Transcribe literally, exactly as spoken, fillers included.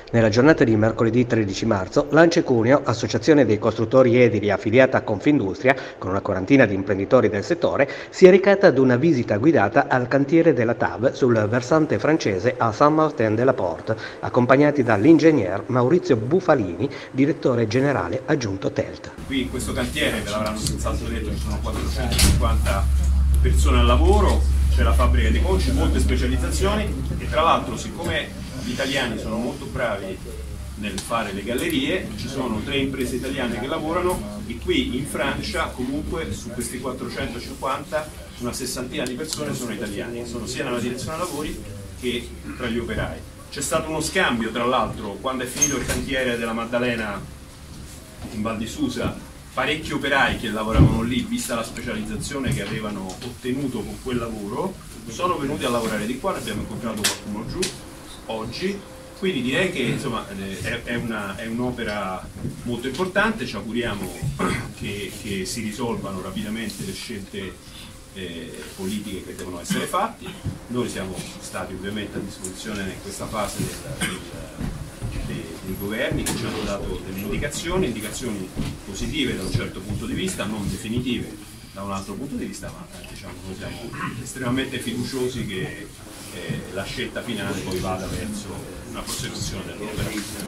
Nella giornata di mercoledì tredici marzo, l'Ance Cuneo, associazione dei costruttori edili affiliata a Confindustria, con una quarantina di imprenditori del settore, si è recata ad una visita guidata al cantiere della T A V sul versante francese a Saint-Martin-de-la-Porte, accompagnati dall'ingegner Maurizio Bufalini, direttore generale aggiunto T E L T. Qui in questo cantiere, ve l'avranno senz'altro detto, ci sono quattrocentocinquanta persone al lavoro, c'è la fabbrica di conci, molte specializzazioni e tra l'altro, siccome gli italiani sono molto bravi nel fare le gallerie, ci sono tre imprese italiane che lavorano e qui in Francia comunque su questi quattrocentocinquanta una sessantina di persone sono italiani, sono sia nella direzione lavori che tra gli operai. C'è stato uno scambio tra l'altro quando è finito il cantiere della Maddalena in Val di Susa, parecchi operai che lavoravano lì, vista la specializzazione che avevano ottenuto con quel lavoro, sono venuti a lavorare di qua, ne abbiamo incontrato qualcuno giù oggi, quindi direi che insomma è un'opera molto importante, ci auguriamo che, che si risolvano rapidamente le scelte eh, politiche che devono essere fatte. Noi siamo stati ovviamente a disposizione in questa fase del, del, dei, dei governi che ci hanno dato delle indicazioni, indicazioni positive da un certo punto di vista, non definitive da un altro punto di vista, ma eh, diciamo, noi siamo estremamente fiduciosi che eh, la scelta finale poi vada verso una prosecuzione dell'opera.